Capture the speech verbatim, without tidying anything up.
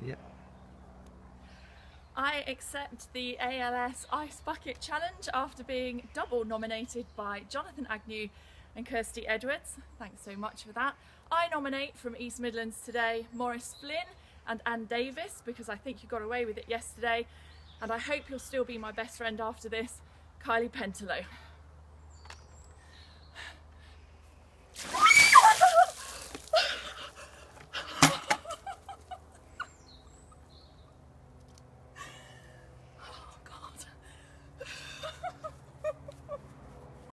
Yep. I accept the A L S Ice Bucket Challenge after being double nominated by Jonathan Agnew and Kirsty Edwards. Thanks so much for that. I nominate from East Midlands today Maurice, Flynn and Anne Davies, because I think you got away with it yesterday, and I hope you'll still be my best friend after this, Kylie Pentelow.